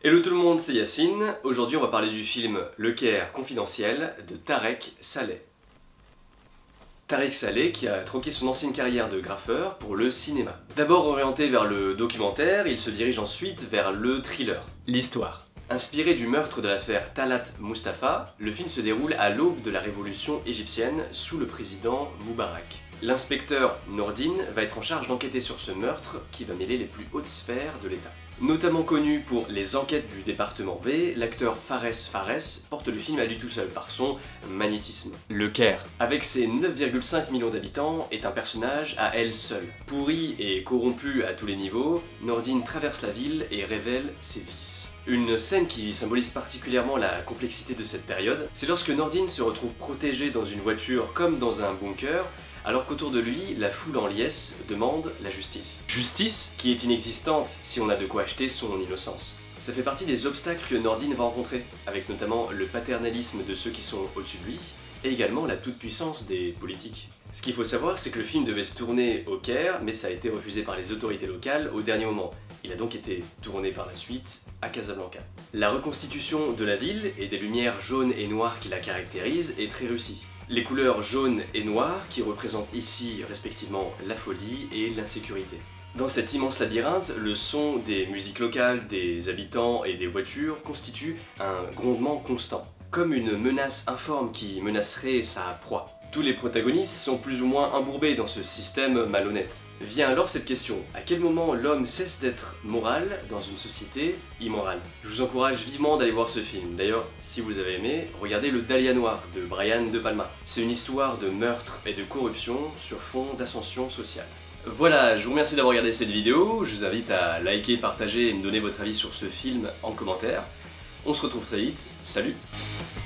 Hello tout le monde, c'est Yacine. Aujourd'hui on va parler du film Le Caire confidentiel de Tarek Saleh. Tarek Saleh qui a troqué son ancienne carrière de graffeur pour le cinéma. D'abord orienté vers le documentaire, il se dirige ensuite vers le thriller. L'histoire. Inspiré du meurtre de l'affaire Talat Mustafa, le film se déroule à l'aube de la révolution égyptienne sous le président Moubarak. L'inspecteur Nordine va être en charge d'enquêter sur ce meurtre qui va mêler les plus hautes sphères de l'État. Notamment connu pour les enquêtes du département V, l'acteur Fares Fares porte le film à lui tout seul par son magnétisme. Le Caire, avec ses 9,5 millions d'habitants, est un personnage à elle seule. Pourri et corrompu à tous les niveaux, Nordine traverse la ville et révèle ses vices. Une scène qui symbolise particulièrement la complexité de cette période, c'est lorsque Nordine se retrouve protégé dans une voiture comme dans un bunker, alors qu'autour de lui, la foule en liesse demande la justice. Justice qui est inexistante si on a de quoi acheter son innocence. Ça fait partie des obstacles que Nordine va rencontrer, avec notamment le paternalisme de ceux qui sont au-dessus de lui, et également la toute-puissance des politiques. Ce qu'il faut savoir, c'est que le film devait se tourner au Caire, mais ça a été refusé par les autorités locales au dernier moment. Il a donc été tourné par la suite à Casablanca. La reconstitution de la ville et des lumières jaunes et noires qui la caractérisent est très réussie. Les couleurs jaune et noire qui représentent ici respectivement la folie et l'insécurité. Dans cet immense labyrinthe, le son des musiques locales, des habitants et des voitures constitue un grondement constant, comme une menace informe qui menacerait sa proie. Tous les protagonistes sont plus ou moins embourbés dans ce système malhonnête. Vient alors cette question, à quel moment l'homme cesse d'être moral dans une société immorale? Je vous encourage vivement d'aller voir ce film. D'ailleurs, si vous avez aimé, regardez Le Dahlia Noir de Brian De Palma. C'est une histoire de meurtre et de corruption sur fond d'ascension sociale. Voilà, je vous remercie d'avoir regardé cette vidéo, je vous invite à liker, partager et me donner votre avis sur ce film en commentaire. On se retrouve très vite, salut!